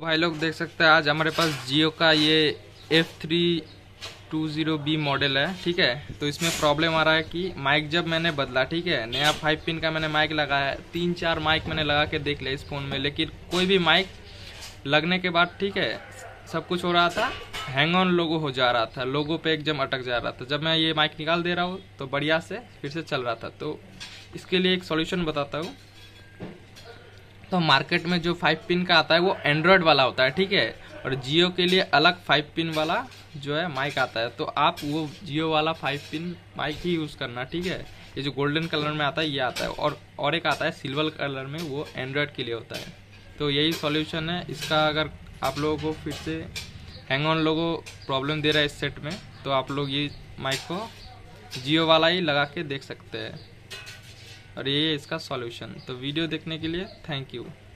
भाई लोग देख सकते हैं आज हमारे पास जियो का ये F320B मॉडल है। ठीक है, तो इसमें प्रॉब्लम आ रहा है कि माइक जब मैंने बदला, ठीक है, नया 5 पिन का मैंने माइक लगाया है। 3-4 माइक मैंने लगा के देख लिया इस फ़ोन में, लेकिन कोई भी माइक लगने के बाद, ठीक है, सब कुछ हो रहा था, हैंग ऑन लोगो हो जा रहा था, लोगो पे एकदम अटक जा रहा था। जब मैं ये माइक निकाल दे रहा हूँ तो बढ़िया से फिर से चल रहा था। तो इसके लिए एक सॉल्यूशन बताता हूँ। तो मार्केट में जो 5 पिन का आता है वो एंड्रॉयड वाला होता है, ठीक है, और जियो के लिए अलग 5 पिन वाला जो है माइक आता है। तो आप वो जियो वाला 5 पिन माइक ही यूज़ करना, ठीक है। ये जो गोल्डन कलर में आता है ये आता है, और एक आता है सिल्वर कलर में, वो एंड्रॉयड के लिए होता है। तो यही सॉल्यूशन है इसका। अगर आप लोगों को फिर से हैंग ऑन लोगो प्रॉब्लम दे रहा है इस सेट में, तो आप लोग ये माइक को जियो वाला ही लगा के देख सकते हैं, और ये इसका सॉल्यूशन। तो वीडियो देखने के लिए थैंक यू।